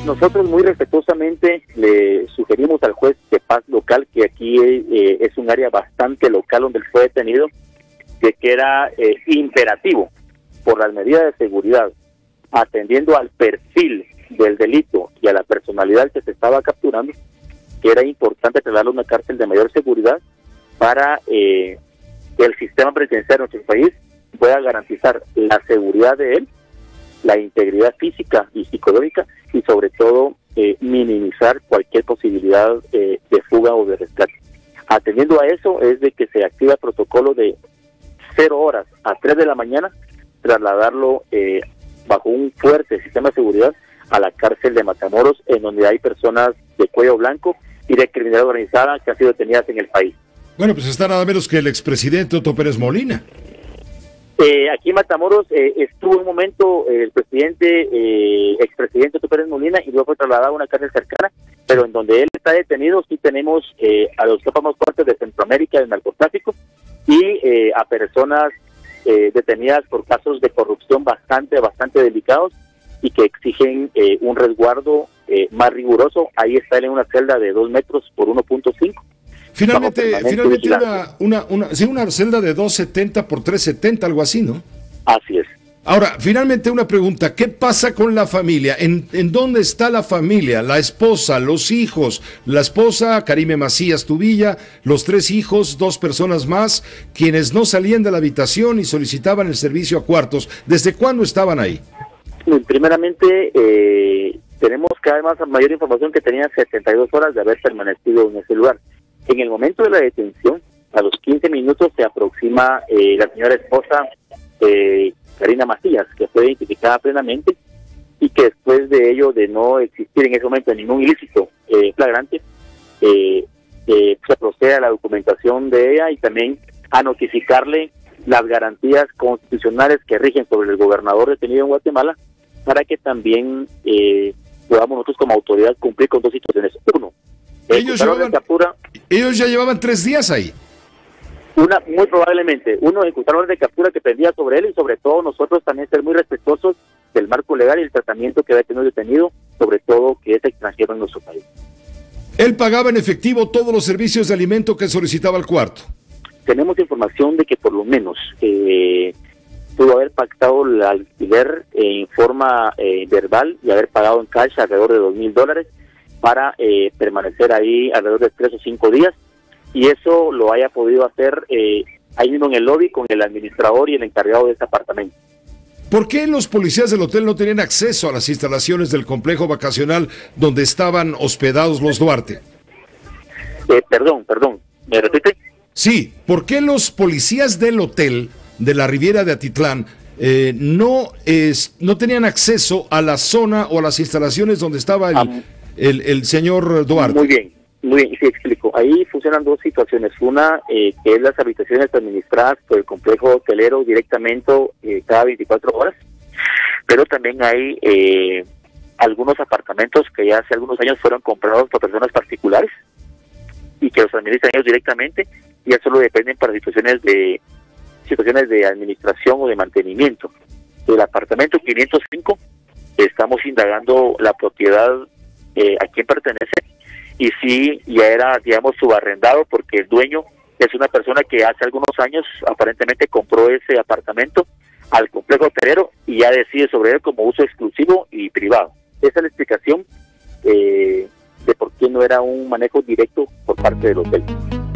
nosotros muy respetuosamente le sugerimos al juez de paz local, que aquí es un área bastante local donde él fue detenido, de que era imperativo por las medidas de seguridad, atendiendo al perfil del delito y a la personalidad que se estaba capturando, que era importante trasladarlo a una cárcel de mayor seguridad para que el sistema penitenciario de nuestro país pueda garantizar la seguridad de él, la integridad física y psicológica, y sobre todo minimizar cualquier posibilidad de fuga o de rescate. Atendiendo a eso es de que se activa el protocolo de 0 horas a 3 de la mañana, trasladarlo bajo un fuerte sistema de seguridad a la cárcel de Matamoros, en donde hay personas de cuello blanco y de criminalidad organizada que han sido detenidas en el país. Bueno, pues está nada menos que el expresidente Otto Pérez Molina. Aquí en Matamoros estuvo un momento el expresidente Otto Pérez Molina, y luego fue trasladado a una cárcel cercana, pero en donde él está detenido sí tenemos a los capas más fuertes de Centroamérica del narcotráfico y a personas detenidas por casos de corrupción bastante delicados y que exigen un resguardo más riguroso. Ahí está él en una celda de 2 metros por 1.5. Finalmente una celda de 270 por 370, algo así, ¿no? Así es. Ahora, finalmente una pregunta, ¿qué pasa con la familia? ¿En dónde está la familia? La esposa, los hijos, la esposa, Karime Macías Tubilla, los 3 hijos, 2 personas más, quienes no salían de la habitación y solicitaban el servicio a cuartos. ¿Desde cuándo estaban ahí? Primeramente, tenemos cada vez mayor información que tenían 72 horas de haber permanecido en ese lugar. En el momento de la detención, a los 15 minutos se aproxima la señora esposa Karina Macías, que fue identificada plenamente, y que después de ello, de no existir en ese momento ningún ilícito flagrante, se procede a la documentación de ella y también a notificarle las garantías constitucionales que rigen sobre el gobernador detenido en Guatemala, para que también podamos nosotros como autoridad cumplir con 2 situaciones. Uno, ellos ya llevaban 3 días ahí. Muy probablemente, uno, ejecutar orden de captura que pendía sobre él, y sobre todo nosotros también ser muy respetuosos del marco legal y el tratamiento que debe tener el detenido, sobre todo que es extranjero en nuestro país. ¿Él pagaba en efectivo todos los servicios de alimento que solicitaba el cuarto? Tenemos información de que por lo menos pudo haber pactado el alquiler en forma verbal y haber pagado en cash alrededor de $2,000 para permanecer ahí alrededor de 3 o 5 días, y eso lo haya podido hacer ahí mismo en el lobby con el administrador y el encargado de ese apartamento. ¿Por qué los policías del hotel no tenían acceso a las instalaciones del complejo vacacional donde estaban hospedados los Duarte? Perdón, ¿me repite? Sí, ¿por qué los policías del hotel de la Riviera de Atitlán no tenían acceso a la zona o a las instalaciones donde estaba el señor Duarte? Muy bien, sí explico. Ahí funcionan 2 situaciones. Una, que es las habitaciones administradas por el complejo hotelero directamente cada 24 horas, pero también hay algunos apartamentos que ya hace algunos años fueron comprados por personas particulares y que los administran ellos directamente, y ya solo dependen para situaciones de administración o de mantenimiento. El apartamento 505, estamos indagando la propiedad a quién pertenece, y sí, ya era, digamos, subarrendado, porque el dueño es una persona que hace algunos años aparentemente compró ese apartamento al complejo hotelero y ya decide sobre él como uso exclusivo y privado. Esa es la explicación de por qué no era un manejo directo por parte del hotel.